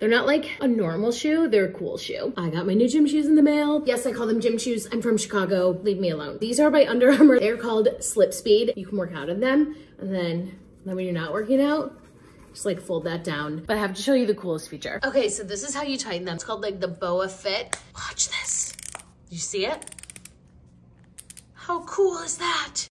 They're not like a normal shoe, they're a cool shoe. I got my new gym shoes in the mail. Yes, I call them gym shoes. I'm from Chicago, leave me alone. These are by Under Armour. They're called Slip Speed. You can work out in them, and then when you're not working out, just like fold that down. But I have to show you the coolest feature. Okay, so this is how you tighten them. It's called like the boa fit. Watch this. You see it? How cool is that?